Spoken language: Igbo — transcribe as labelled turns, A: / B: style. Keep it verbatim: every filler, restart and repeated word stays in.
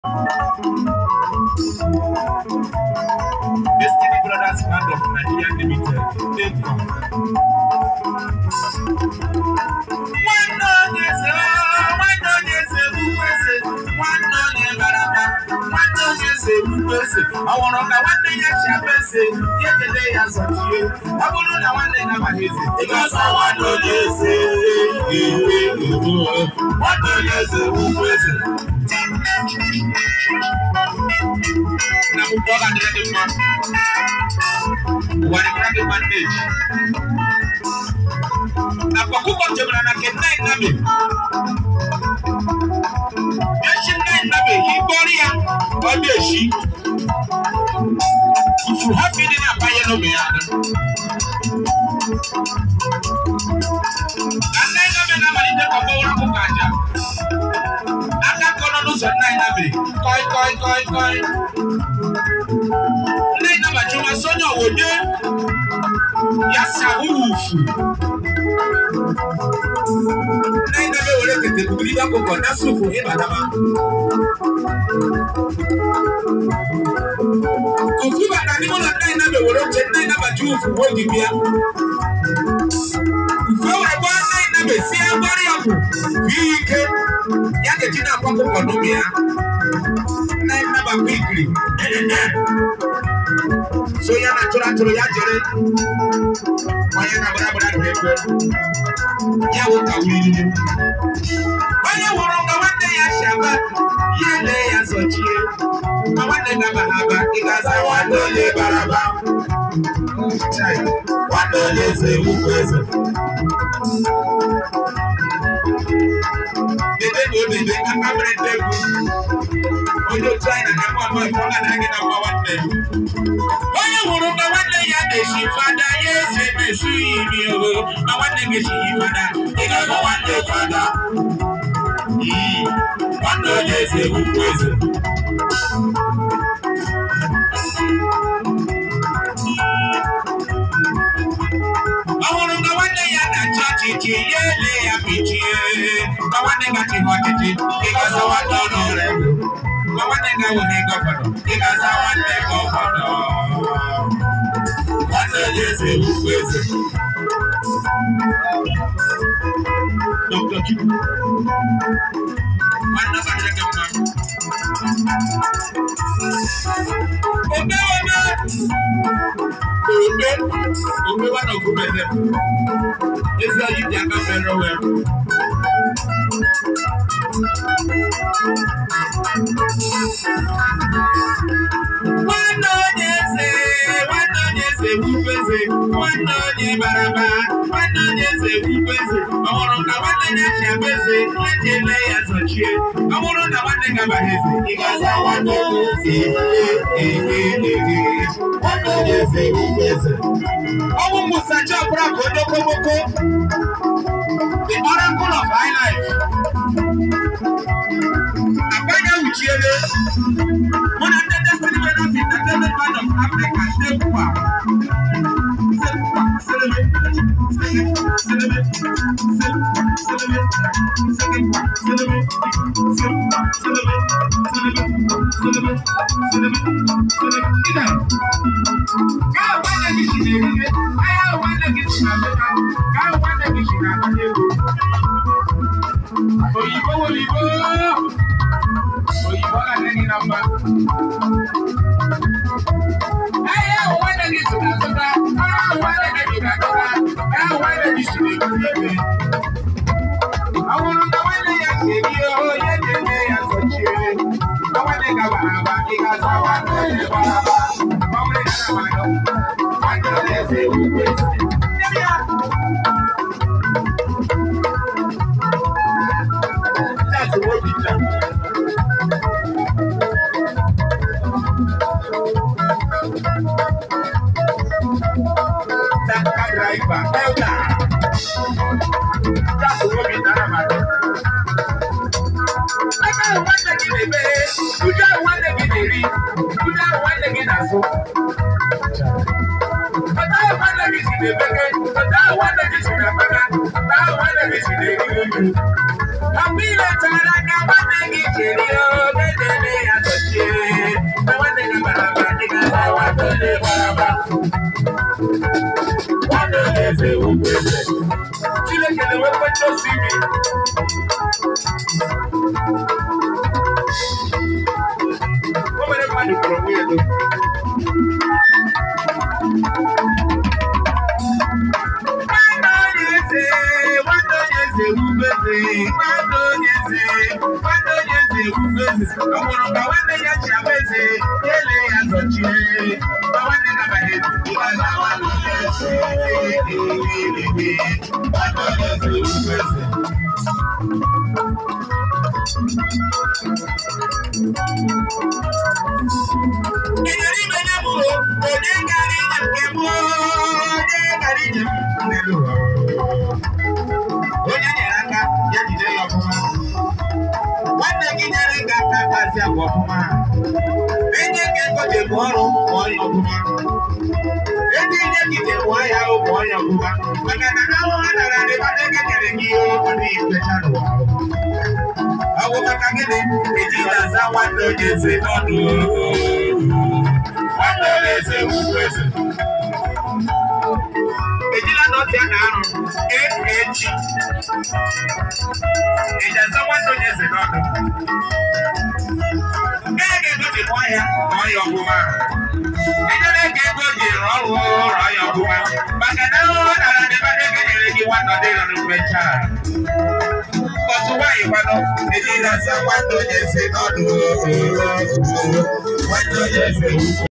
A: Destiny Brothers Band of Nigeria Limited. Income. One on yes, one on yes, who was it? One on yes, Baraba. One on yes, who was it? I want to know one day I shall say, yet the day as of you. I want to know one day I'm a hissy. Because I want to yes, one on yes, who was it? Na kutoka ndani mwa wale bandage na kwa kuko jebra na kenai nabe yeshi nai nabe hiboria obeshi if you have it in a buy no me and nai nabe na mali de kwa bora kukaja aka kono no so nai nabe koi koi koi koi nai nabe chuma sonyo wode yasa ufu nai nabe wole tete kuliba koko na sufu e badama kufu badani mo nai nabe wole che nai nabe jufu wodi bia kufu wa kwa nai nabe si agbari abu vike yake jina kwa koko no bia nai nabe quickly so ya natural to ya jere oya na bra bra de ko ya wo ka wiri ni oya wo ro ka wande ya shaba ya le ya sochie ma wande na bahaba igaza wande le baraba chai wande le se ukweze bebe do bebe ka kamre de ku ojo try na na mo mo ko na na na mo wande oya wo ro ka wande ya de shi fada ye se me shi mi o ma wande ge shi fada igaza wande fada mm wande le se ukweze aworo nga wande ya na chachi chi yele ya pichi ma wande nga ti hotiti igaza wande no re ma wande nga wo he gofodo igaza wande gofodo wande yese ukweze Doctor Chibu wande ba de kama obe obe obe obe wa no go bele esa yi dia ka fero we wando nyese wando nyese upeze wando nye baraba wando nyese upeze aworo na wande nya shabeze yele ya sochie aworo na wande ga baheze igaza wando nyese eh eh eh wando nyese upeze owu musacha bra kodoko boko the oracle of high life abanya uchiele one of the destiny winners in the development band of Africa Sepa Sepa celebrate celebrate celebrate Sepa celebrate Sepa celebrate Sepa celebrate celebrate celebrate celebrate ida ka wanda kishi ne ne aya wanda kishi na meka ka wanda kishi na kanego oyibo oyibo oyibo ka neni namba aya wanda kishi na soka aya wanda kishi na soka aya wanda kishi ne ne aworo na wanda ya shebi o ye ne ne ya sochie awanda ka baba ikaza wanda ne baba mamre na baba wanda le se ukwese that's what we do. Taka driver, elder. That's what we do, man. I don't want to get a bed. You don't want to get a read. You don't want to get a soap. But I want to get in the bed. But I want to get in the bed. I want to get in the bed. I'm feeling tired. I got my name in the want to see me. Come on, everybody, from here.